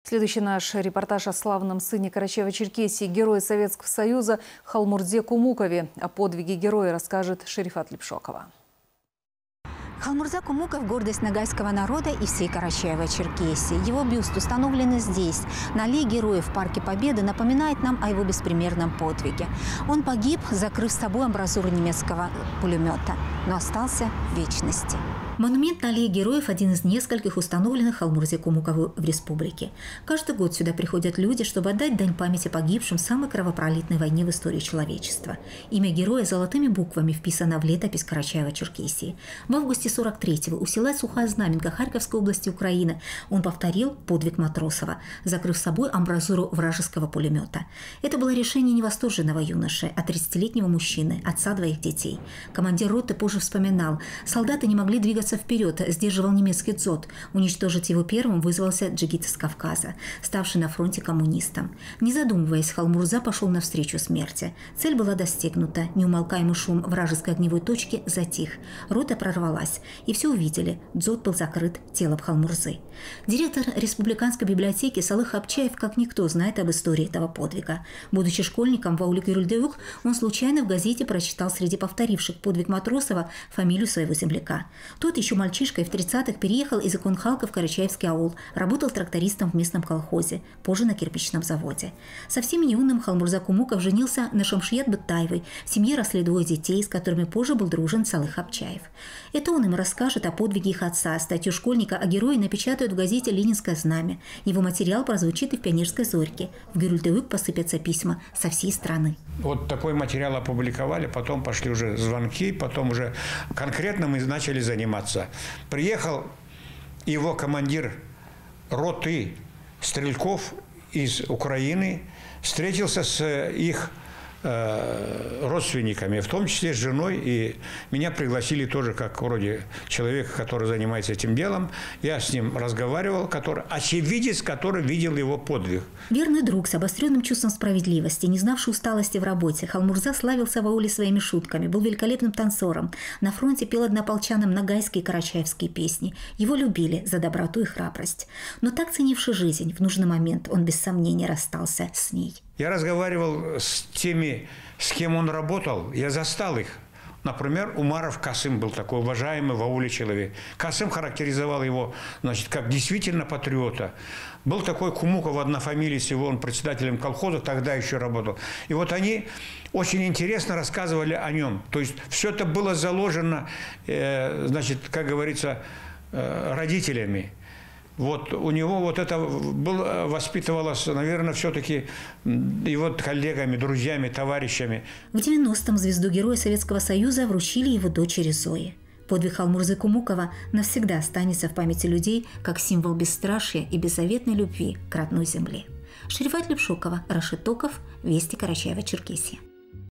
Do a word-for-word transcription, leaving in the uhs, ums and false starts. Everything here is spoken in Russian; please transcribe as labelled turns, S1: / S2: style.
S1: Следующий наш репортаж о славном сыне Карачаево-Черкесии, герое Советского Союза Халмурзе Кумукове. О подвиге героя расскажет Шерифат Лепшокова.
S2: Халмурза Кумуков – гордость ногайского народа и всей Карачаево-Черкесии. Его бюст установлен здесь. На аллее Героев в Парке Победы напоминает нам о его беспримерном подвиге. Он погиб, закрыв с собой амбразуру немецкого пулемета, но остался в вечности. Монумент на аллее Героев – один из нескольких установленных Халмурзе Кумукову в республике. Каждый год сюда приходят люди, чтобы отдать дань памяти погибшим в самой кровопролитной войне в истории человечества. Имя героя золотыми буквами вписано в летопись Карачаево-Черкесии. В августе сорок третьего у села Сухая Знаменка Харьковской области Украины он повторил подвиг Матросова, закрыв с собой амбразуру вражеского пулемета. Это было решение не восторженного юноши, а тридцатилетнего мужчины, отца двоих детей. Командир роты позже вспоминал: солдаты не могли двигаться вперед, сдерживал немецкий дзот. Уничтожить его первым вызвался джигит из Кавказа, ставший на фронте коммунистом. Не задумываясь, Халмурза пошел навстречу смерти. Цель была достигнута. Неумолкаемый шум вражеской огневой точки затих. Рота прорвалась, и все увидели. Дзот был закрыт телом Халмурзы. Директор республиканской библиотеки Салых Апчаев как никто знает об истории этого подвига. Будучи школьником в ауле Гюрюльдевюк, он случайно в газете прочитал среди повторивших подвиг Матросова фамилию своего земляка. Тот еще мальчишкой в тридцатых переехал из Иконхалка в Карачаевский аул, работал трактористом в местном колхозе, позже на кирпичном заводе. Совсем юным Халмурза Кумуков женился на Шамшият Быттаевой. В семье росли двое детей, с которыми позже был дружен Салых Апчаев. Это он им расскажет о подвиге их отца. Статью школьника о герое напечатают в газете «Ленинское знамя». Его материал прозвучит и в «Пионерской зорьке». В Гюрюльдевюк посыпятся письма со всей страны.
S3: Вот такой материал опубликовали, потом пошли уже звонки, потом уже конкретно мы начали заниматься. Приехал его командир роты стрелков из Украины, встретился с их э, родственниками, в том числе с женой, и меня пригласили тоже как вроде человека, который занимается этим делом. Я с ним разговаривал, который, очевидец, который видел его подвиг.
S2: Верный друг с обостренным чувством справедливости, не знавший усталости в работе, Халмурза славился в ауле своими шутками, был великолепным танцором. На фронте пел однополчанам ногайские и карачаевские песни. Его любили за доброту и храбрость. Но так ценивший жизнь, в нужный момент он без сомнения расстался с ней.
S3: Я разговаривал с теми, с кем он работал, я застал их. Например, Умаров Касым был такой уважаемый в ауле человек. Касым характеризовал его, значит, как действительно патриота. Был такой Кумуков, одна фамилия его, он председателем колхоза, тогда еще работал. И вот они очень интересно рассказывали о нем. То есть все это было заложено, э, значит, как говорится, э, родителями. Вот у него вот это было, воспитывалось, наверное, все-таки и вот коллегами, друзьями, товарищами.
S2: В девяностом звезду Героя Советского Союза вручили его дочери Зое. Подвиг Халмурзы Кумукова навсегда останется в памяти людей как символ бесстрашия и беззаветной любви к родной земле. Шерифат Лепшокова, Рашид Токов, Вести Карачаево-Черкесия.